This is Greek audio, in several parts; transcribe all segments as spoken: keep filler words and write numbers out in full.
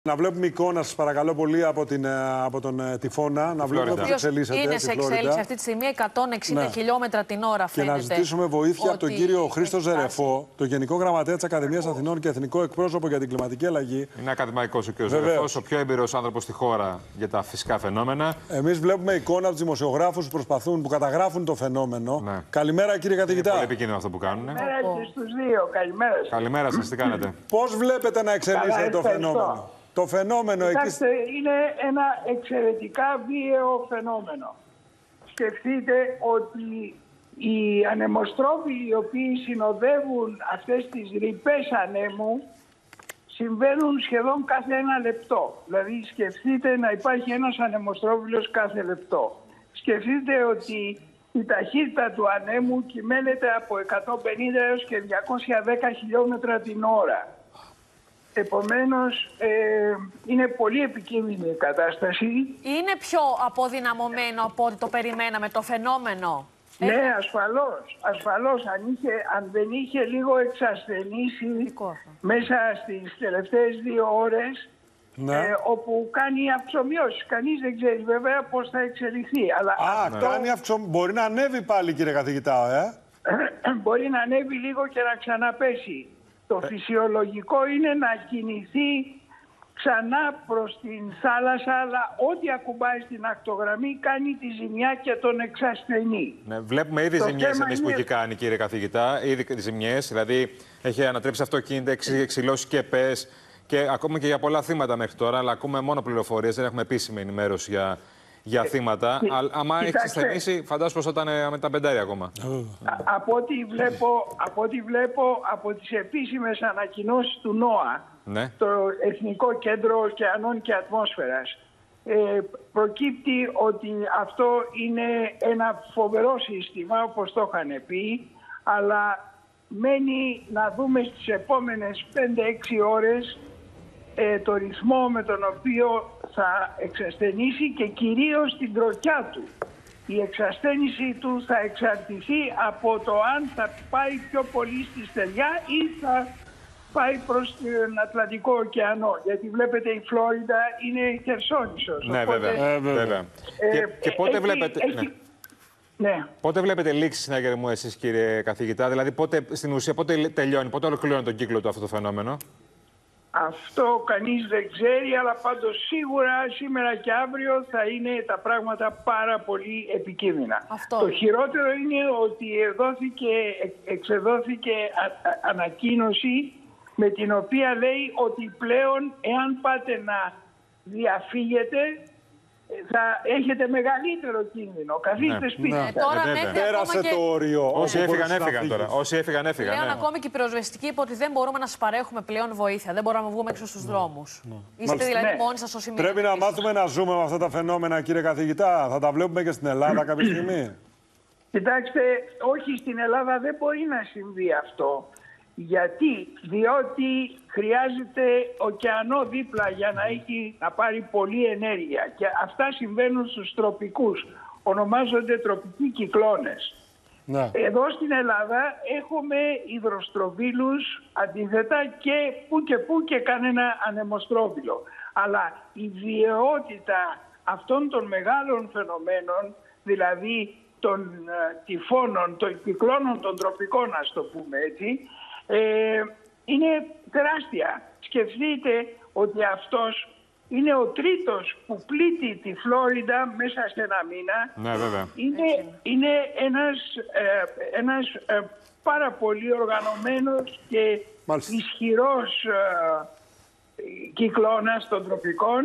Να βλέπουμε εικόνα, σας παρακαλώ πολύ, από, την, από τον τυφώνα. Να βλέπουμε πώς εξελίσσεται. Είναι σε εξέλιξη αυτή τη στιγμή, εκατόν εξήντα ναι. χιλιόμετρα την ώρα φαίνεται. Και να ζητήσουμε βοήθεια ότι... από τον κύριο Χρήστο Ζερεφό, τον Γενικό Γραμματέα της Ακαδημίας Αθηνών και Εθνικό Εκπρόσωπο για την Κλιματική Αλλαγή. Είναι ακαδημαϊκός ο κύριος Ζερεφός, ο πιο εμπειρός άνθρωπος στη χώρα για τα φυσικά φαινόμενα. Εμείς βλέπουμε εικόνα από τους δημοσιογράφους που προσπαθούν, που καταγράφουν το φαινόμενο. Ναι. Καλημέρα, κύριε καθηγητά. Είναι πολύ επικίνδυνο αυτό που κάνουν. Καλημέρα και στους δύο. Καλημέρα σας. Καλημέρα σας, τι κάνετε. Πώς βλέπετε να εξελίσσεται το φαινόμενο. Το φαινόμενο Κοιτάξτε, εκεί... είναι ένα εξαιρετικά βίαιο φαινόμενο. Σκεφτείτε ότι οι ανεμοστρόβιλοι οι οποίοι συνοδεύουν αυτές τις ρηπές ανέμου συμβαίνουν σχεδόν κάθε ένα λεπτό. Δηλαδή σκεφτείτε να υπάρχει ένας ανεμοστρόβιλος κάθε λεπτό. Σκεφτείτε ότι η ταχύτητα του ανέμου κυμαίνεται από εκατόν πενήντα έως και διακόσια δέκα χιλιόμετρα την ώρα. Επομένως, ε, είναι πολύ επικίνδυνη η κατάσταση. Είναι πιο αποδυναμωμένο από ό,τι το περιμέναμε το φαινόμενο. Ναι, ε... ασφαλώς. Ασφαλώς. Αν, είχε, αν δεν είχε λίγο εξασθενήσει μέσα στις τελευταίες δύο ώρες, ναι. ε, όπου κάνει αυξομοιώσεις. Κανείς δεν ξέρει βέβαια πώς θα εξελιχθεί. Αλλά Α, αυτό... κάνει αυξο... μπορεί να ανέβει πάλι, κύριε καθηγητά, ε? Μπορεί να ανέβει λίγο και να ξαναπέσει. Το φυσιολογικό είναι να κινηθεί ξανά προς την θάλασσα, αλλά ό,τι ακουμπάει στην ακτογραμμή κάνει τη ζημιά και τον εξασθενεί. Ναι, βλέπουμε ήδη ζημιές εμείς είναι... που έχει κάνει, κύριε καθηγητά. Ήδη ζημιές, δηλαδή έχει ανατρέψει αυτοκίνητα, εξηλώσει και πες και ακόμα και για πολλά θύματα μέχρι τώρα. Αλλά ακούμε μόνο πληροφορίες, δεν έχουμε επίσημη ενημέρωση για, για θύματα. Ε, αλλά άμα έχει εξασθενήσει, φαντάζομαι πως θα ήταν με τα πεντάρια ακόμα. Α, από, ό,τι βλέπω, από ό,τι βλέπω από τις επίσημες ανακοινώσεις του ΝΟΑ, ναι. το Εθνικό Κέντρο Ωκεανών και Ατμόσφαιρας, ε, προκύπτει ότι αυτό είναι ένα φοβερό σύστημα, όπως το είχαν πει, αλλά μένει να δούμε στις επόμενες πέντε έξι ώρες ε, το ρυθμό με τον οποίο θα εξασθενήσει και κυρίως την τροχιά του. Η εξασθένηση του θα εξαρτηθεί από το αν θα πάει πιο πολύ στη στεριά ή θα πάει προς τον Ατλαντικό ωκεανό. Γιατί βλέπετε η Φλόριντα είναι χερσόνησος. Ναι, οπότε, βέβαια. Ε, βέβαια. Ε, και, και πότε, έχει, βλέπετε, έχει, ναι. Ναι. πότε βλέπετε λήξη συναγερμού εσείς, κύριε καθηγητά, δηλαδή πότε, στην ουσία πότε τελειώνει, πότε ολοκληρώνει τον κύκλο του αυτό το φαινόμενο. Αυτό κανείς δεν ξέρει, αλλά πάντως σίγουρα σήμερα και αύριο θα είναι τα πράγματα πάρα πολύ επικίνδυνα. Αυτό. Το χειρότερο είναι ότι δόθηκε, εξεδόθηκε α, α, ανακοίνωση με την οποία λέει ότι πλέον εάν πάτε να διαφύγετε θα έχετε μεγαλύτερο κίνδυνο. Καθίστε ναι. σπίτι. Ναι, τώρα ναι, ναι, πέρασε και... το όριο. Όσοι έφυγαν, έφυγαν τώρα. Όσοι έφυγαν, έφυγαν. Πλέον ναι. ακόμη και η πυροσβεστική είπε ότι δεν μπορούμε να σας παρέχουμε πλέον βοήθεια. Δεν μπορούμε να βγούμε έξω στους δρόμους. Ναι. Είστε Μάλιστα. δηλαδή ναι. μόνοι σας στο σημείο. Πρέπει να μάθουμε να ζούμε με αυτά τα φαινόμενα, κύριε καθηγητά. Θα τα βλέπουμε και στην Ελλάδα κάποια στιγμή. Κοιτάξτε, όχι, στην Ελλάδα δεν μπορεί να συμβεί αυτό. Γιατί, διότι χρειάζεται ωκεανό δίπλα για να, έχει, να πάρει πολλή ενέργεια. Και αυτά συμβαίνουν στους τροπικούς. Ονομάζονται τροπικοί κυκλώνες. Ναι. Εδώ στην Ελλάδα έχουμε υδροστροβίλους αντίθετα και που και που και κανένα ανεμοστρόβιλο. Αλλά η βιαιότητα αυτών των μεγάλων φαινομένων, δηλαδή των uh, τυφώνων, των κυκλώνων των τροπικών, ας το πούμε έτσι, Ε, είναι τεράστια. Σκεφτείτε ότι αυτός είναι ο τρίτος που πλήττει τη Φλόριντα μέσα σε ένα μήνα. Ναι, βέβαια. Είναι, είναι ένας, ε, ένας ε, πάρα πολύ οργανωμένος και Μάλιστα. ισχυρός ε, κυκλώνας των τροπικών.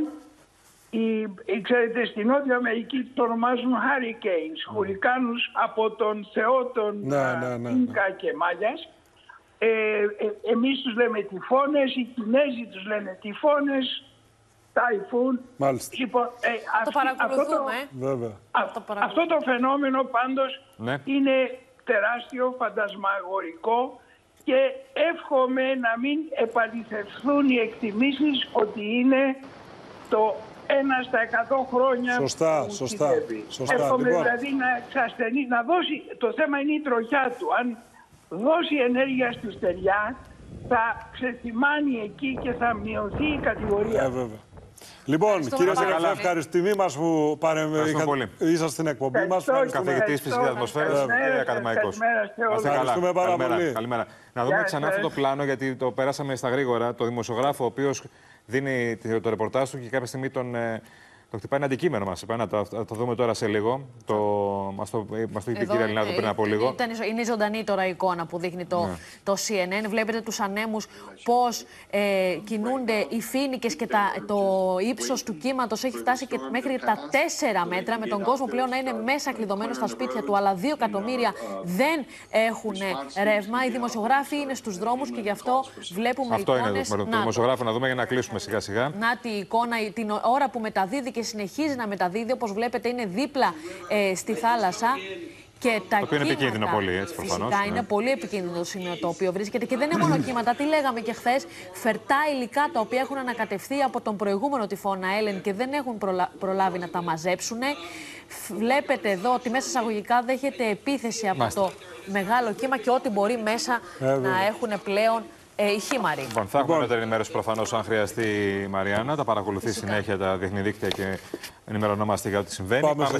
Η, η, ξέρετε, στην Νότια Αμερική το ονομάζουν hurricanes, mm. χουρικάνους από τον θεό των ναι, ναι, ναι, Ίνκα ναι. και Μάγιας. Ε, ε, εμείς τους λέμε τυφώνες, οι Κινέζοι τους λένε τυφώνες, ταϊφούν. Λοιπόν, ε, το παρακολουθούμε. Αυτό το, α, το αυτό το φαινόμενο πάντως ναι. είναι τεράστιο, φαντασμαγορικό και εύχομαι να μην επαληθευθούν οι εκτιμήσεις ότι είναι το ένα στα εκατό χρόνια σωστά, που σωστά, σωστά. Εύχομαι λοιπόν. δηλαδή να εξασθενεί, να δώσει, το θέμα είναι η τροχιά του. Αν δώσει ενέργεια στη στεριά, θα ξεθυμάνει εκεί και θα μειωθεί η κατηγορία. Ε, βέβαια. Λοιπόν, κύριε Ζερεφέ, ευχαριστώ τιμή μα που ήσασταν στην εκπομπή μα. Καθηγητή φυσική ατμοσφαίρα και ακαδημαϊκό. Ευχαριστούμε πάρα πολύ. Καλημέρα. Να δούμε ξανά αυτό το πλάνο, γιατί το περάσαμε στα γρήγορα. Το δημοσιογράφο, ο οποίο δίνει το ρεπορτάζ του και κάποια στιγμή τον. Το χτυπάει ένα αντικείμενο μας. Θα το δούμε τώρα σε λίγο. Το... Μας το, μας το είπε η κυρία Λινάδου πριν από λίγο. Ήταν, είναι ζωντανή τώρα η εικόνα που δείχνει το, ναι. το σι εν εν. Βλέπετε τους ανέμους πώς ε, κινούνται οι φοίνικες και τα, το ύψος του κύματος έχει φτάσει και μέχρι τα τέσσερα μέτρα. Με τον κόσμο πλέον να είναι μέσα κλειδωμένο στα σπίτια του. Αλλά δύο εκατομμύρια δεν έχουν ρεύμα. Οι δημοσιογράφοι είναι στους δρόμους και γι' αυτό βλέπουμε αυτό εικόνες. Αυτό είναι το, το δημοσιογράφο να δούμε για να κλείσουμε σιγά σιγά. Να τη εικόνα, την ώρα που μεταδίδει και συνεχίζει να μεταδίδει, όπως βλέπετε είναι δίπλα ε, στη θάλασσα. Και τα το οποίο είναι επικίνδυνο πολύ, έτσι προφανώς. Φυσικά ναι. είναι πολύ επικίνδυνο το σημείο το οποίο βρίσκεται. Και δεν είναι μόνο κύματα, τι λέγαμε και χθες, φερτά υλικά τα οποία έχουν ανακατευθεί από τον προηγούμενο τυφώνα Έλεν και δεν έχουν προλα... προλάβει να τα μαζέψουν. Βλέπετε εδώ ότι μέσα εισαγωγικά δέχεται επίθεση από Μάστε. το μεγάλο κύμα και ό,τι μπορεί μέσα ε, να έχουν πλέον. Ε, η χήμαρη. Λοιπόν, θα έχουμε λοιπόν. ενημέρωση προφανώς αν χρειαστεί η Μαριάννα. Τα παρακολουθεί Φυσικά. συνέχεια τα διεθνή δίκτυα και ενημερωνόμαστε για ό,τι συμβαίνει. Πάμε Πάμε